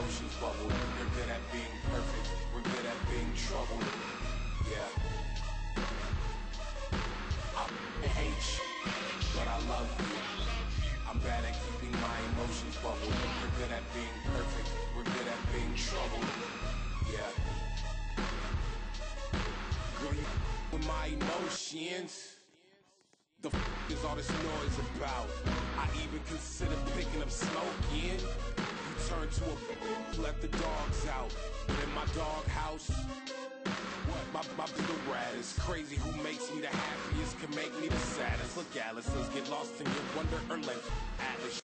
emotions bubble. You're good at being perfect, we're good at being troubled. Yeah. I hate you, but I love you. I'm bad at keeping my emotions bubbled. We're good at being perfect, we're good at being troubled. Yeah. Girl, you with my emotions. The is all this noise about? I even consider picking up smoking. You turn to a let the dogs out. But in my doghouse, what? My little rat is crazy. Who makes me the happiest can make me the saddest. Look, Alice, let's get lost in your wonder or length. Atlas.